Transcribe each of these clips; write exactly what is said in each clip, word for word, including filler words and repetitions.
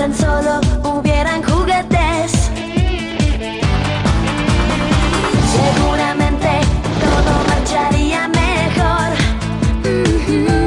tan solo hubieran juguetes, seguramente todo marcharía mejor. Mm-hmm.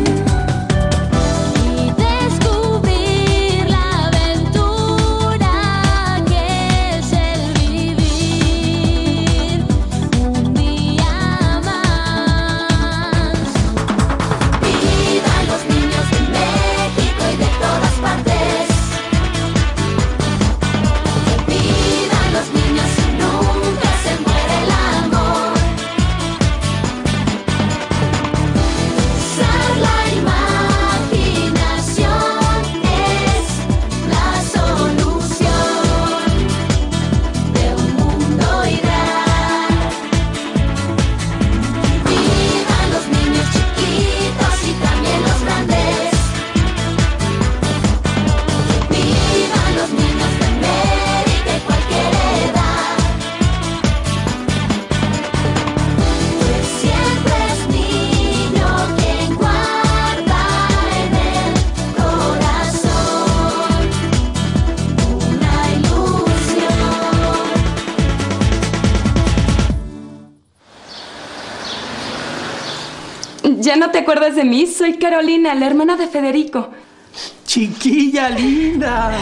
¿Ya no te acuerdas de mí? Soy Carolina, la hermana de Federico. ¡Chiquilla linda!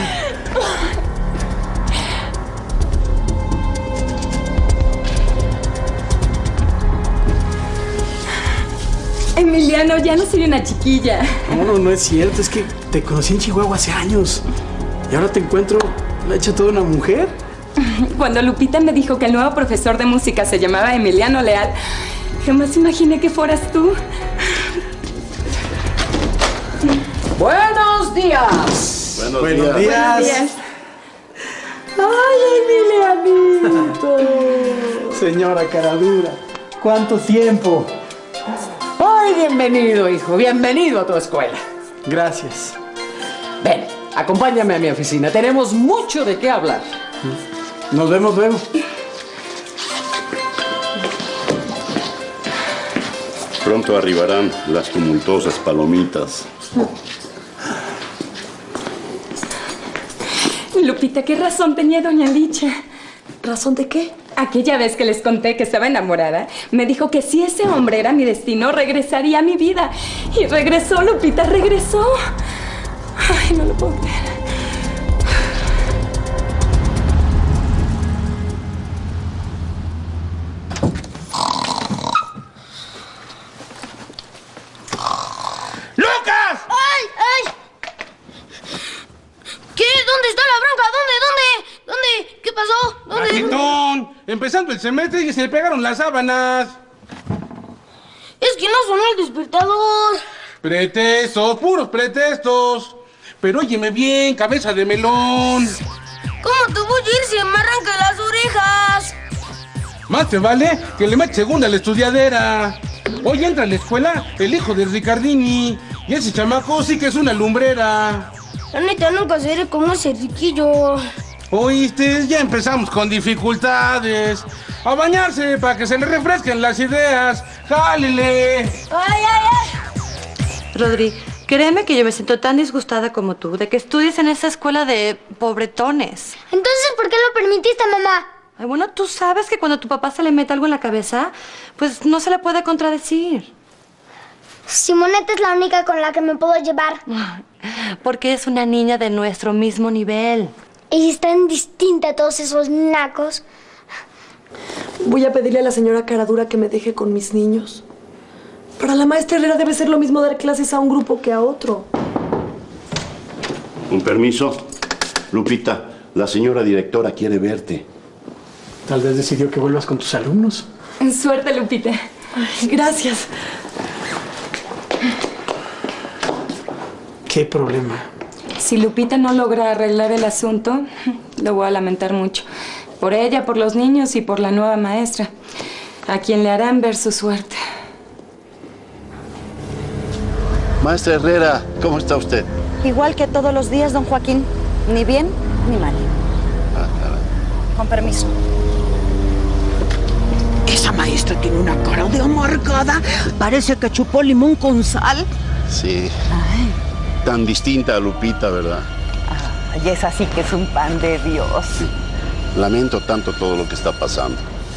Emiliano, ya no soy una chiquilla. No, no, no es cierto. Es que te conocí en Chihuahua hace años. Y ahora te encuentro hecha toda una mujer. Cuando Lupita me dijo que el nuevo profesor de música se llamaba Emiliano Leal, jamás imaginé que fueras tú. ¡Buenos días! Buenos, Buenos días. días. días. ¡Ay, Emilianito! Señora Caradura, ¿cuánto tiempo? ¡Ay, bienvenido, hijo! Bienvenido a tu escuela. Gracias. Ven, acompáñame a mi oficina. Tenemos mucho de qué hablar. Nos vemos luego. Pronto arribarán las tumultuosas palomitas. Lupita, ¿qué razón tenía doña Licha? ¿Razón de qué? Aquella vez que les conté que estaba enamorada, me dijo que si ese hombre era mi destino, regresaría a mi vida. Y regresó, Lupita, regresó. Ay, no lo puedo creer. ¡Lucas! ¡Ay, ay! ¿Qué? ¿Dónde está la bronca? ¿Dónde? ¿Dónde? ¿Dónde? ¿Qué pasó? ¿Dónde? Marquitón, empezando el semestre y se le pegaron las sábanas. Es que no sonó el despertador. Pretextos, puros pretextos. Pero óyeme bien, cabeza de melón. ¿Cómo te voy a ir si me arranca las orejas? Más te vale que le metes segunda a la estudiadera. Hoy entra a la escuela el hijo de Ricardini. Y ese chamaco sí que es una lumbrera. La neta, nunca seré como ese riquillo. Oíste, ya empezamos con dificultades. A bañarse para que se le refresquen las ideas. ¡Jálele! ¡Ay, ay, ay! Rodri, créeme que yo me siento tan disgustada como tú de que estudies en esa escuela de pobretones. Entonces, ¿por qué lo permitiste, mamá? Ay, bueno, tú sabes que cuando a tu papá se le mete algo en la cabeza, pues no se le puede contradecir. Simoneta es la única con la que me puedo llevar. Porque es una niña de nuestro mismo nivel. Y es tan distinta a todos esos nacos. Voy a pedirle a la señora Caradura que me deje con mis niños. Para la maestra Herrera debe ser lo mismo dar clases a un grupo que a otro. Un permiso. Lupita, la señora directora quiere verte. Tal vez decidió que vuelvas con tus alumnos. Suerte, Lupita. Ay, gracias. ¿Qué problema? Si Lupita no logra arreglar el asunto, lo voy a lamentar mucho. Por ella, por los niños y por la nueva maestra, a quien le harán ver su suerte. Maestra Herrera, ¿cómo está usted? Igual que todos los días, don Joaquín. Ni bien ni mal. Ah, caray. Con permiso. Esa maestra tiene una cara de amargada. Parece que chupó limón con sal. Sí. Ay. Tan distinta a Lupita, ¿verdad? Y es así que es un pan de Dios. Lamento tanto todo lo que está pasando.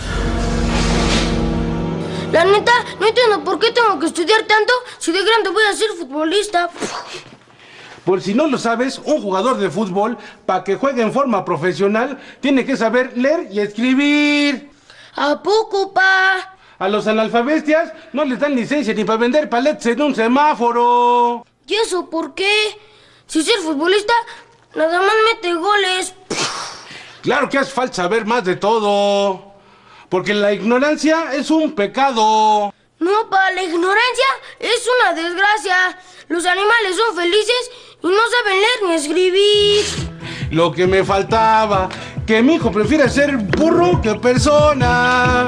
La neta, no entiendo por qué tengo que estudiar tanto si de grande voy a ser futbolista. Por si no lo sabes, un jugador de fútbol, para que juegue en forma profesional, tiene que saber leer y escribir. ¿A poco, pa? A los analfabestias no les dan licencia ni para vender paletes en un semáforo. ¿Y eso por qué? Si ser futbolista, nada más mete goles. Claro que hace falta saber más de todo. Porque la ignorancia es un pecado. No, pa, la ignorancia es una desgracia. Los animales son felices y no saben leer ni escribir. Lo que me faltaba, que mi hijo prefiere ser burro que persona.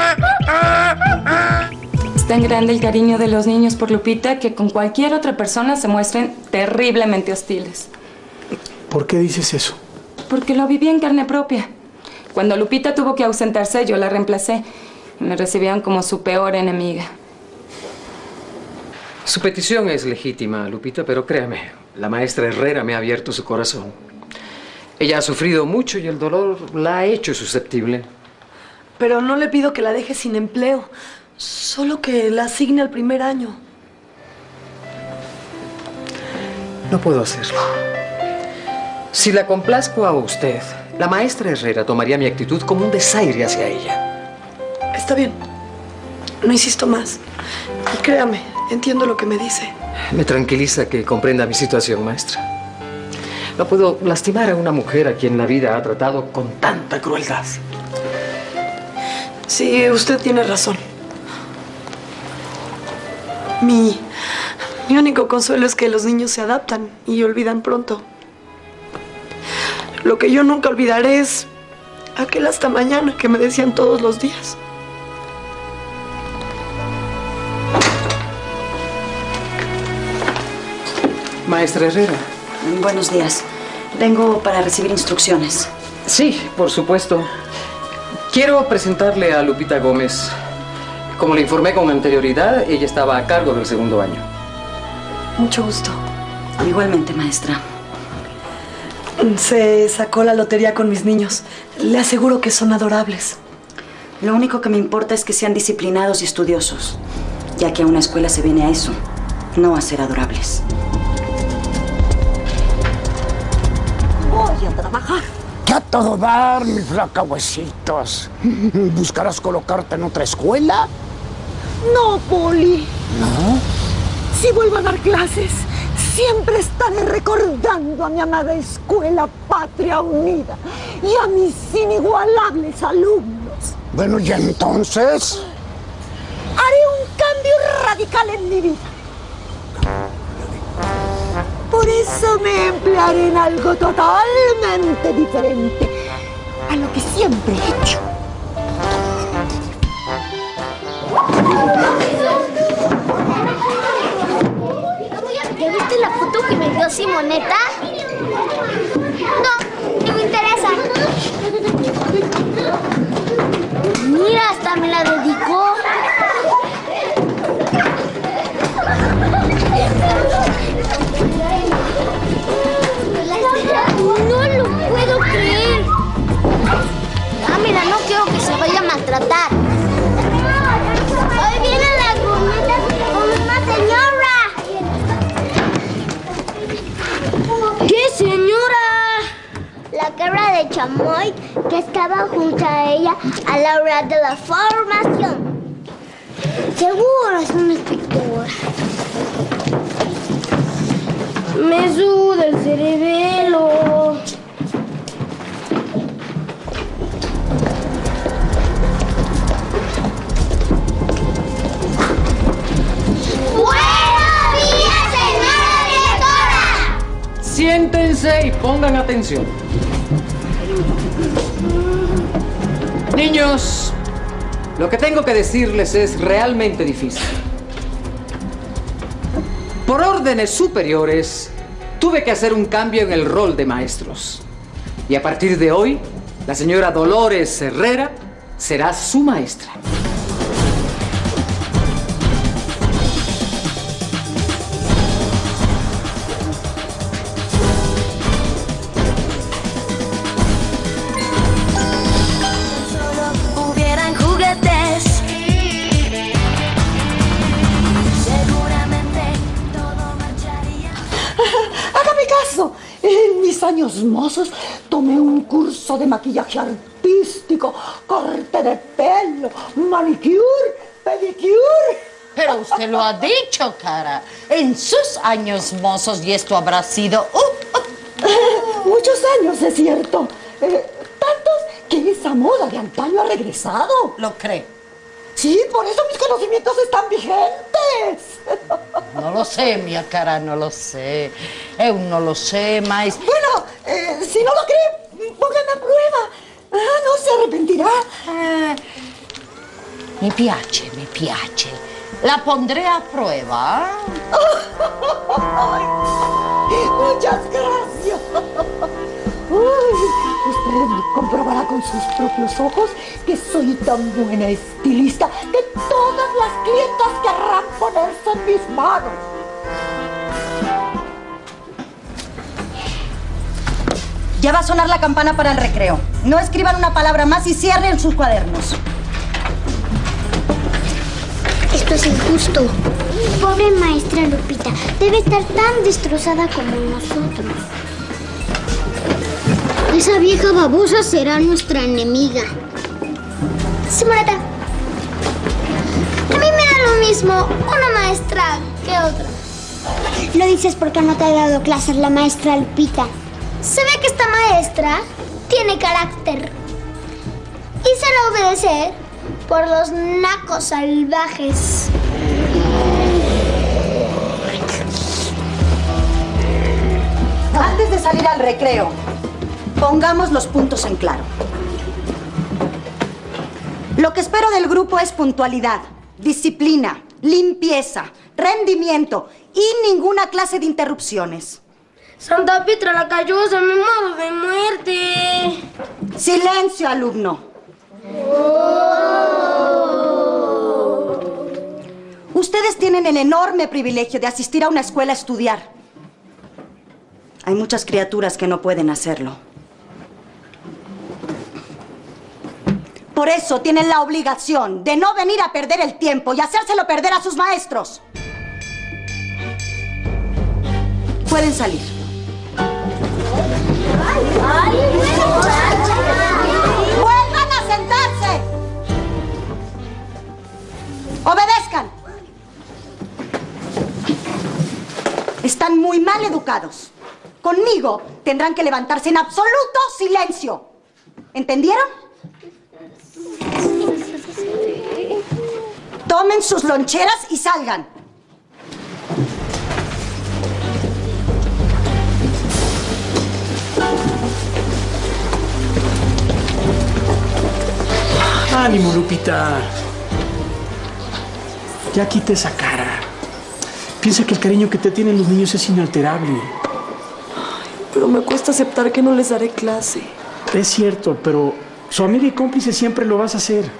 Es tan grande el cariño de los niños por Lupita que con cualquier otra persona se muestren terriblemente hostiles. ¿Por qué dices eso? Porque lo viví en carne propia. Cuando Lupita tuvo que ausentarse, yo la reemplacé. Me recibían como su peor enemiga. Su petición es legítima, Lupita, pero créame, la maestra Herrera me ha abierto su corazón. Ella ha sufrido mucho y el dolor la ha hecho susceptible. Pero no le pido que la deje sin empleo, solo que la asigne al primer año. No puedo hacerlo. Si la complazco a usted, la maestra Herrera tomaría mi actitud como un desaire hacia ella. Está bien. No insisto más. Y créame, entiendo lo que me dice. Me tranquiliza que comprenda mi situación, maestra. No puedo lastimar a una mujer a quien la vida ha tratado con tanta crueldad. Sí, usted tiene razón. Mi, mi único consuelo es que los niños se adaptan y olvidan pronto. Lo que yo nunca olvidaré es aquel hasta mañana que me decían todos los días. Maestra Herrera. Buenos días. Vengo para recibir instrucciones. Sí, por supuesto. Quiero presentarle a Lupita Gómez. Como le informé con anterioridad, ella estaba a cargo del segundo año. Mucho gusto. Igualmente, maestra. Se sacó la lotería con mis niños. Le aseguro que son adorables. Lo único que me importa es que sean disciplinados y estudiosos, ya que a una escuela se viene a eso, no a ser adorables. Voy a trabajar. ¿Qué a todo dar, mis flacahuesitos? ¿Buscarás colocarte en otra escuela? No, Poli. ¿No? Si vuelvo a dar clases, siempre estaré recordando a mi amada Escuela Patria Unida y a mis inigualables alumnos. Bueno, ¿y entonces? Haré un cambio radical en mi vida. Por eso me emplearé en algo totalmente diferente a lo que siempre he hecho. ¿Ya viste la foto que me dio Simoneta? No, ni me interesa. Mira, hasta me la dedicó. No lo puedo creer. Ah, mira, no quiero que se vaya a maltratar. Hoy vienen las gomitas con una señora. ¿Qué señora? La cabra de chamoy que estaba junto a ella a la hora de la formación. Seguro es una inspectora. Me suda el cerebelo. ¡Buenos días, señora directora! Siéntense y pongan atención. Niños, lo que tengo que decirles es realmente difícil. Por órdenes superiores, tuve que hacer un cambio en el rol de maestros. Y a partir de hoy, la señora Dolores Herrera será su maestra. mis años mozos tomé un curso de maquillaje artístico, corte de pelo, manicure, pedicure. Pero usted lo ha dicho, cara. En sus años mozos, y esto habrá sido... Uh, uh. Muchos años, es cierto. Eh, tantos que esa moda de antaño ha regresado. ¿Lo cree? Sí, por eso mis conocimientos están vigentes. No lo sé, mi cara, no lo sé. Eu no lo sé, mais... Bueno, eh, si no lo cree, pónganme a prueba. Ah, no se arrepentirá. Eh, mi piace, mi piace. La pondré a prueba. Muchas gracias. Uy, usted comprobará con sus propios ojos que soy tan buena estilista que todas las clientas querrán ponerse en mis manos. Ya va a sonar la campana para el recreo. No escriban una palabra más y cierren sus cuadernos. Esto es injusto. Pobre maestra Lupita. Debe estar tan destrozada como nosotros. Esa vieja babosa será nuestra enemiga. Sí, Morata. A mí me da lo mismo una maestra que otra. Lo dices porque no te ha dado clases la maestra Lupita. Se ve que esta maestra tiene carácter y se lo obedecer por los nacos salvajes. Antes de salir al recreo, pongamos los puntos en claro. Lo que espero del grupo es puntualidad, disciplina, limpieza, rendimiento y ninguna clase de interrupciones. Santa Petra la Callosa, mi modo de muerte. Silencio, alumno. Ustedes tienen el enorme privilegio de asistir a una escuela a estudiar. Hay muchas criaturas que no pueden hacerlo. Por eso tienen la obligación de no venir a perder el tiempo y hacérselo perder a sus maestros. Pueden salir. ¡Vuelvan a sentarse! ¡Obedezcan! Están muy mal educados. Conmigo tendrán que levantarse en absoluto silencio. ¿Entendieron? Tomen sus loncheras y salgan. Ánimo, Lupita. Ya quita esa cara. Piensa que el cariño que te tienen los niños es inalterable. Ay, pero me cuesta aceptar que no les daré clase. Es cierto, pero su amiga y cómplice siempre lo vas a hacer.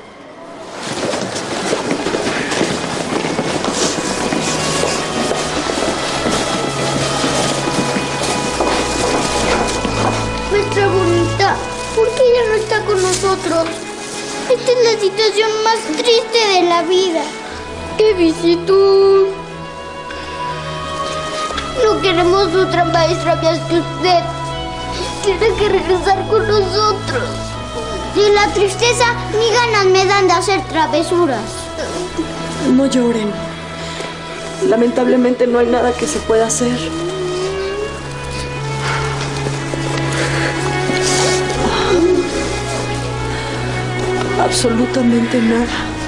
Nuestra bonita, ¿por qué ella no está con nosotros? Esta es la situación más triste de la vida. ¡Qué visitud! No queremos otra maestra más que usted. Tiene que regresar con nosotros. De la tristeza ni ganas me dan de hacer travesuras. No lloren. Lamentablemente no hay nada que se pueda hacer. Absolutamente nada.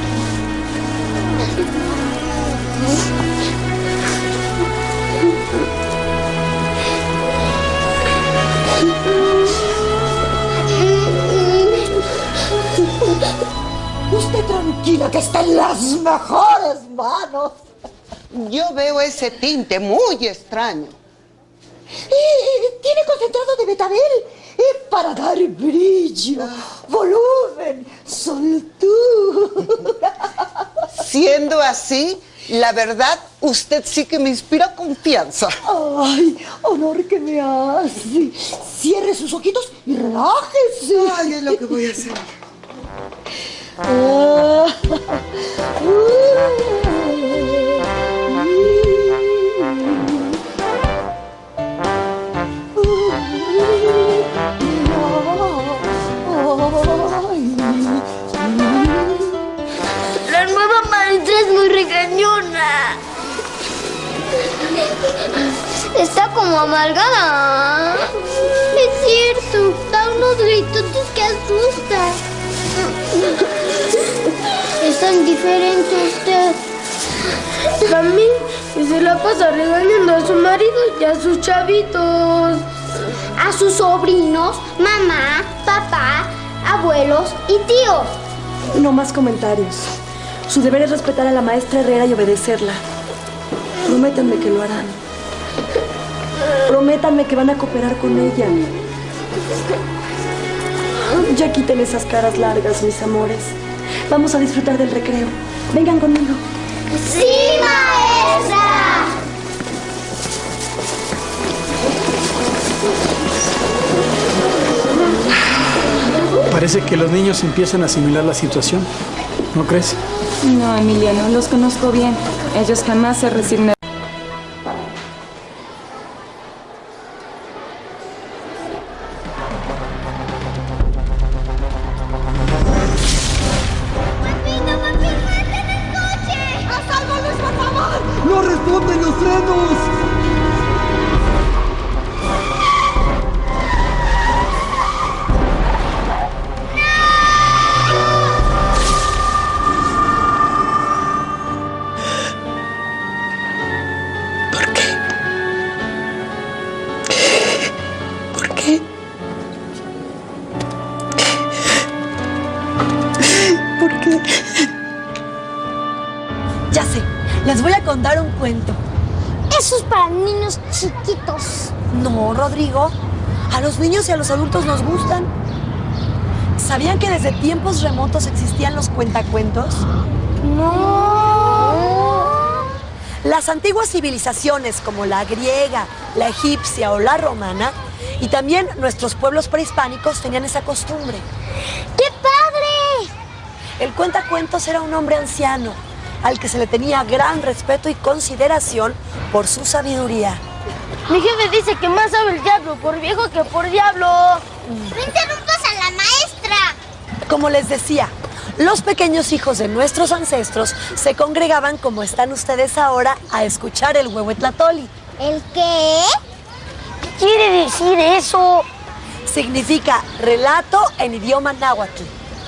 Usted tranquila, que está en las mejores manos. Yo veo ese tinte muy extraño. Eh, tiene concentrado de betabel eh, para dar brillo, volumen, soltura. Siendo así, la verdad, usted sí que me inspira confianza. Ay, honor que me hace. Cierre sus ojitos y relájese. Ay, es lo que voy a hacer. Ah, uh, como amargada. Es cierto, da unos gritotes que asustan. Es tan diferente usted. Mami, y se la pasa regañando a su marido y a sus chavitos. A sus sobrinos, mamá, papá, abuelos y tíos. No más comentarios. Su deber es respetar a la maestra Herrera y obedecerla. Prométanme que lo harán. Prométanme que van a cooperar con ella. Ya quiten esas caras largas, mis amores. Vamos a disfrutar del recreo. Vengan conmigo. ¡Sí, maestra! Parece que los niños empiezan a asimilar la situación. ¿No crees? No, Emiliano, los conozco bien. Ellos jamás se resignan. ¡No responden los frenos! ¿Por qué? ¿Por qué? ¿Por qué? Ya sé. Les voy a contar un cuento. Eso es para niños chiquitos. No, Rodrigo. A los niños y a los adultos nos gustan. ¿Sabían que desde tiempos remotos existían los cuentacuentos? No. Las antiguas civilizaciones como la griega, la egipcia o la romana, y también nuestros pueblos prehispánicos tenían esa costumbre. ¡Qué padre! El cuentacuentos era un hombre anciano al que se le tenía gran respeto y consideración por su sabiduría. Mi jefe dice que más sabe el diablo por viejo que por diablo. No interrumpas a la maestra. Como les decía, los pequeños hijos de nuestros ancestros se congregaban como están ustedes ahora a escuchar el huehuetlatoli. ¿El qué? ¿Qué quiere decir eso? Significa relato en idioma náhuatl.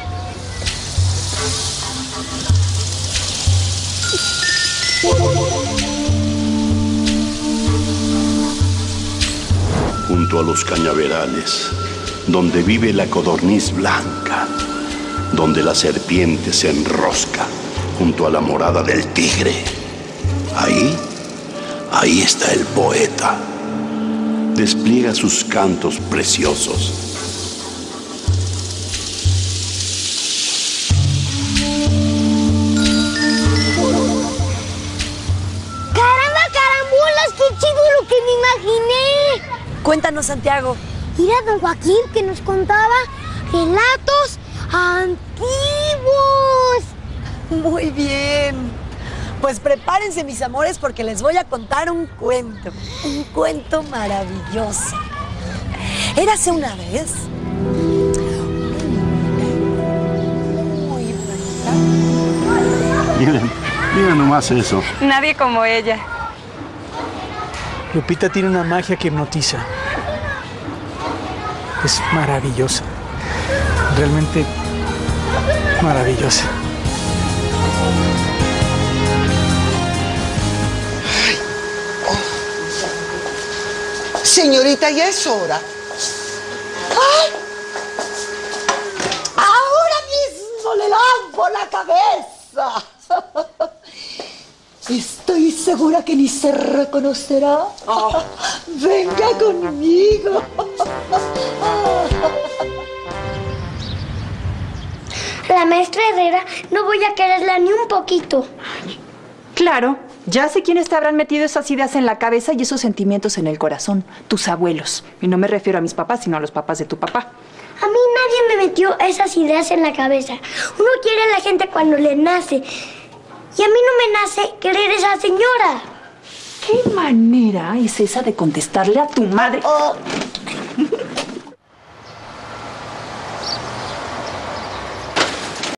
Junto a los cañaverales, donde vive la codorniz blanca, donde la serpiente se enrosca, junto a la morada del tigre. Ahí, ahí está el poeta. Despliega sus cantos preciosos. ¡Qué chido lo que me imaginé! Cuéntanos, Santiago. Mira, don Joaquín, que nos contaba relatos antiguos. Muy bien. Pues prepárense, mis amores, porque les voy a contar un cuento. Un cuento maravilloso. Érase una vez. Muy bonita. Miren, miren nomás eso. Nadie como ella. Lupita tiene una magia que hipnotiza. Es maravillosa. Realmente maravillosa. Señorita, ya es hora. ¡Ay! Ahora mismo le lavo la cabeza. Estoy segura que ni se reconocerá. Oh. Venga conmigo. La maestra Herrera no voy a quererla ni un poquito. Claro, ya sé quiénes te habrán metido esas ideas en la cabeza y esos sentimientos en el corazón. Tus abuelos. Y no me refiero a mis papás, sino a los papás de tu papá. A mí nadie me metió esas ideas en la cabeza. Uno quiere a la gente cuando le nace. Y a mí no me nace querer a esa señora. ¿Qué manera es esa de contestarle a tu madre? Oh.